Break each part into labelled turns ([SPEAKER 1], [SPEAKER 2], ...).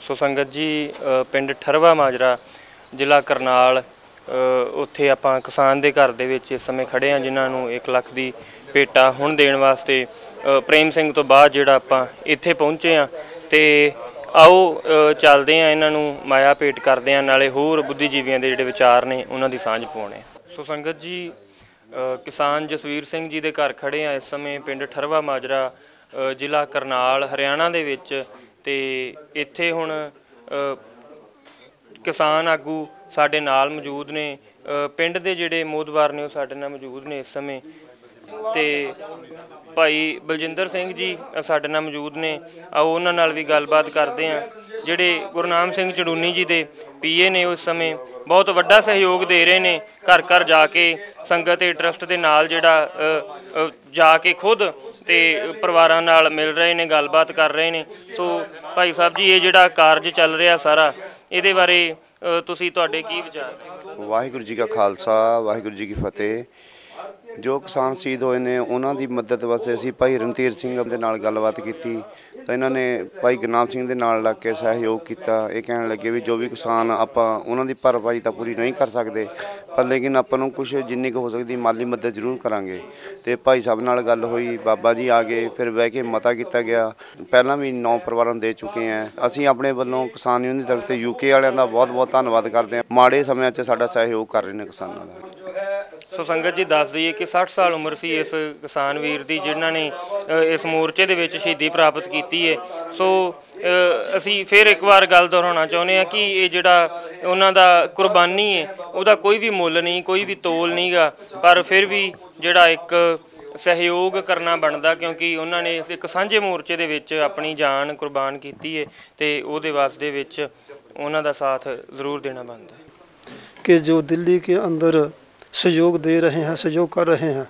[SPEAKER 1] सो संगत जी पिंड ठरवा माजरा जिला करनाल उत्थे आपां किसान दे घर दे विच इस समय खड़े हैं जिन्हां नूं 1 लाख दी भेटा हुण देण वास्ते प्रेम सिंह तो बाद जिहड़ा आपां इत्थे पहुंचे हैं ते आओ चलदे हैं इन्हां नूं माया भेट करदे हैं नाले होर बुद्धिजीवियां दे जिहड़े विचार ने उन्हां दी सांझ पाउणे। सो संगत जी किसान जसवीर सिंह जी दे घर खड़े हैं इस समय पिंड ठरवा माजरा जिला करनाल हरियाणा दे विच ते इत्थे हुण किसान आगू साडे नाल मौजूद ने पिंड दे जिहड़े मोहतबार ने साडे नाल मौजूद ने इस समय ते भाई बलजिंदर सिंह जी साडे नाल मौजूद ने आओ उन्हां नाल भी गलबात करदे हां। जिहड़े गुरनाम सिंह चड़ूनी जी दे पीए ने उस समय बहुत वड्डा सहयोग दे रहे ने घर घर जाके संगत ते ट्रस्ट दे नाल जिहड़ा जाके खुद ते परिवारां नाल मिल रहे ने गलबात कर रहे ने। सो भाई साहब जी ये जिहड़ा कारज चल रहा सारा इहदे बारे तुसीं तुहाडे की विचार?
[SPEAKER 2] वाहिगुरू जी का खालसा वाहिगुरू जी की फतेह। जो किसान शहीद होए ने उन्हां दी मदद वास्ते असीं भाई रणधीर सिंह दे नाल गलबात कीती तो इन्हां ने भाई गुरनाम सिंह दे नाल लग के सहयोग कीता। ये कहण लगे भी जो भी किसान आपां उन्हां दी भरपाई तां पूरी नहीं कर सकदे पर लेकिन आपां नूं कुछ जिन्नी हो सकदी माली मदद जरूर करांगे। ते भाई साहब नाल गल होई बाबा जी आ गए फिर बह के मता किया गया। पहलां भी 9 परिवारां दे चुके हैं। असीं अपने वल्लों किसान यूनियन दी तरफ ते यूके वालियां दा बहुत बहुत धन्नवाद करदे हां। माड़े समयां 'च साडा सहयोग कर रहे ने किसानां दा।
[SPEAKER 1] सो संगत जी दस दईए कि 60 साल उम्र सी इस किसान वीर दी जिन्हां ने इस मोर्चे दे विच शहीदी प्राप्त कीती है। सो असी फिर एक बार गल दोहराउणा चाहुंदे हां कि ये जिहड़ा उन्हां दा कुर्बानी है उहदा कोई भी मुੱਲ नहीं कोई भी तोल नहीं गा पर फिर भी जिहड़ा एक सहयोग करना बनदा क्योंकि उन्होंने एक सांझे मोर्चे दे विच अपनी जान कुर्बान की है तो उहदे वास्ते विच उन्हां दा साथ जरूर देना बनता है।
[SPEAKER 3] कि जो दिल्ली के अंदर सहयोग दे रहे हैं सहयोग कर रहे हैं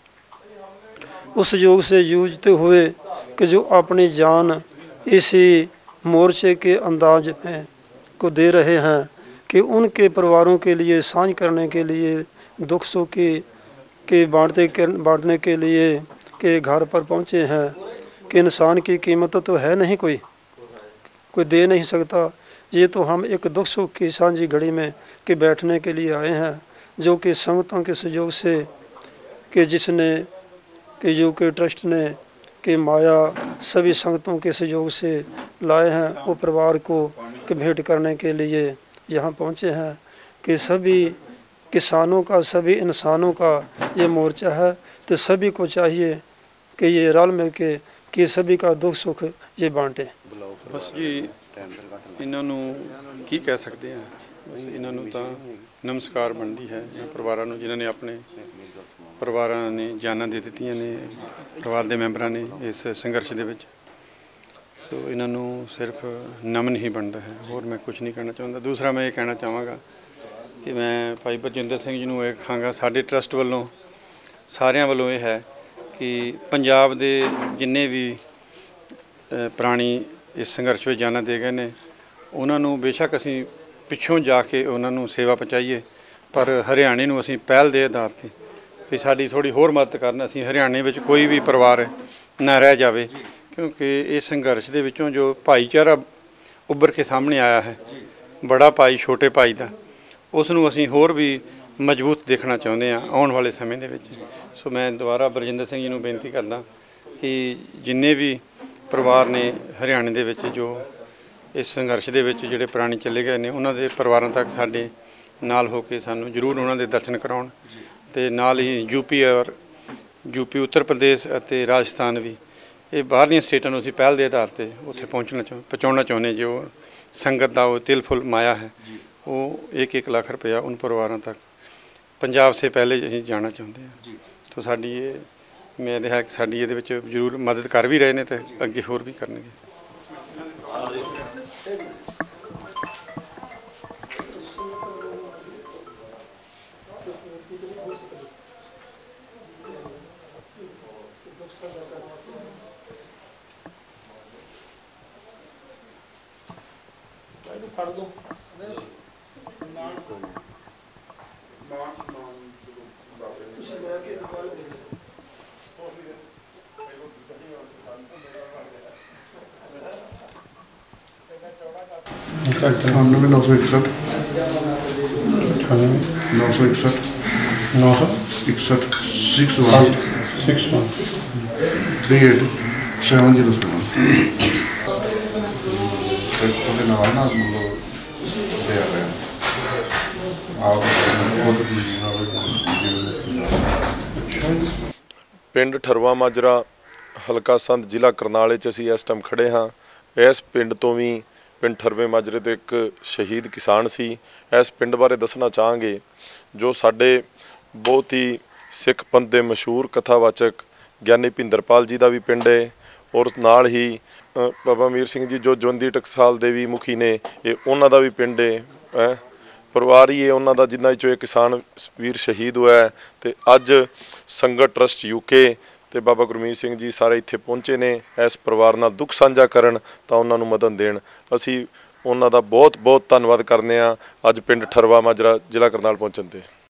[SPEAKER 3] उस सहयोग से जूझते हुए कि जो अपनी जान इसी मोर्चे के अंदाज में को दे रहे हैं कि उनके परिवारों के लिए सांझ करने के लिए दुख सुख के बांटने के लिए के घर पर पहुँचे हैं कि इंसान की कीमत तो है नहीं कोई दे नहीं सकता। ये तो हम एक दुख सुख की सांझी घड़ी में के बैठने के लिए आए हैं जो कि संगतों के सहयोग से कि जिसने कि जो कि ट्रस्ट ने कि माया सभी संगतों के सहयोग से लाए हैं वो परिवार को कि भेंट करने के लिए यहाँ पहुँचे हैं कि सभी किसानों का सभी इंसानों का ये मोर्चा है तो सभी को चाहिए कि ये रल मिल के कि सभी का दुख सुख ये बांटें।
[SPEAKER 4] बस जी इन्हों की कह सकते हैं बस इन्हों तो नमस्कार बनती है परिवारों जिन्होंने अपने परिवार ने जाना दे दी ने परिवार के मैंबरों ने इस संघर्ष के सो इन्हों सिर्फ नमन ही बनता है होर मैं कुछ नहीं कहना चाहता। दूसरा मैं ये कहना चाहवागा कि मैं भाई बलजिंदर सिंह जी को कहांगा साडे ट्रस्ट वालों सारियां वालों ये है कि पंजाब के जिन्ने भी प्राणी इस संघर्ष में जाना दे गए ने उन्होंने बेशक असी पिछों जाके उन्होंने सेवा पहुँचाइए पर हरियाणे नूं असी पहल दे आधार पर भी साड़ी थोड़ी होर मदद करन असी हरियाणे में कोई भी परिवार ना रह जाए क्योंकि इस संघर्ष के विचों जो भाईचारा उभर के सामने आया है बड़ा भाई छोटे भाई का उसनूं असी होर भी मजबूत देखना चाहते हैं आने वाले समय के विच। सो मैं दोबारा बलजिंदर सिंह जी को बेनती करदा कि जिन्ने भी परिवार ने हरियाणे दे विच जो इस संघर्ष के जोड़े प्राणी चले गए हैं उन्होंने परिवारों तक साढ़े नाल हो के सानू जरूर उन्होंने दर्शन कराउण ते नाल ही यूपी उत्तर प्रदेश और राजस्थान भी ये बाहरलियां स्टेटां नूं असीं पहल के आधार पर उत्थे पहुँचाउणा चाहुंदे जो संगत का वो तिल फुल माया है वो 1-1 लाख रुपया उन परिवारों तक पंजाब से पहले असीं जाना चाहते हैं। तो साडी ये उम्मीद है कि साडी इहदे विच जरूर मदद कर भी रहे हैं तो अगे होर भी करनगे।
[SPEAKER 5] 98 961 961 961 61 38 707 ਉਹਦੇ ਨਾਲ ਨਾ ਮਤਲਬ ਦੇ ਆ ਰਿਹਾ ਆਪ ਬਹੁਤ ਖੁਸ਼ੀ ਨਾਲ
[SPEAKER 6] ਪਿੰਡ ਠਰਵਾ ਮਾਜਰਾ ਹਲਕਾ ਸੰਧ ਜ਼ਿਲ੍ਹਾ ਕਰਨਾਲੇ 'ਚ ਅਸੀਂ ਇਸ ਟਾਈਮ ਖੜੇ ਹਾਂ। ਇਸ ਪਿੰਡ ਤੋਂ ਵੀ ਪਿੰਡ ਠਰਵੇ ਮਾਜਰੇ ਤੋਂ ਇੱਕ ਸ਼ਹੀਦ ਕਿਸਾਨ ਸੀ। ਇਸ ਪਿੰਡ ਬਾਰੇ ਦੱਸਣਾ ਚਾਹਾਂਗੇ ਜੋ ਸਾਡੇ ਬਹੁਤ ਹੀ ਸਿੱਖ ਪੰਥ ਦੇ ਮਸ਼ਹੂਰ ਕਥਾਵਾਚਕ ਗਿਆਨੀ ਭਿੰਦਰਪਾਲ ਜੀ ਦਾ ਵੀ ਪਿੰਡ ਹੈ ਔਰ ਨਾਲ ਹੀ ਬਾਬਾ ਮੀਰ ਸਿੰਘ ਜੀ ਜੋ ਜਵੰਦੀ ਟਕਸਾਲ ਦੇ ਵੀ ਮੁਖੀ ਨੇ, ਇਹ ਉਹਨਾਂ ਦਾ ਵੀ ਪਿੰਡ ਹੈ। ਪਰਿਵਾਰ ਹੀ ਹੈ ਉਹਨਾਂ ਦਾ ਜਿਨ੍ਹਾਂ ਵਿੱਚੋਂ ਇਹ ਕਿਸਾਨ ਵੀਰ ਸ਼ਹੀਦ ਹੋਇਆ। ਤੇ ਅੱਜ ਸੰਗਤ ਟਰਸਟ UK ਤੇ ਬਾਬਾ ਗੁਰਮੀਤ ਸਿੰਘ ਜੀ ਸਾਰੇ ਇੱਥੇ ਪਹੁੰਚੇ ਨੇ ਇਸ ਪਰਿਵਾਰ ਨਾਲ ਦੁੱਖ ਸਾਂਝਾ ਕਰਨ ਤਾਂ ਉਹਨਾਂ ਨੂੰ ਮਦਦ ਦੇਣ। ਅਸੀਂ ਉਹਨਾਂ ਦਾ ਬਹੁਤ ਬਹੁਤ ਧੰਨਵਾਦ ਕਰਦੇ ਹਾਂ ਅੱਜ ਪਿੰਡ ਠਰਵਾ ਮਾਜਰਾ ਜ਼ਿਲ੍ਹਾ ਕਰਨਾਲ ਪਹੁੰਚਣ 'ਤੇ।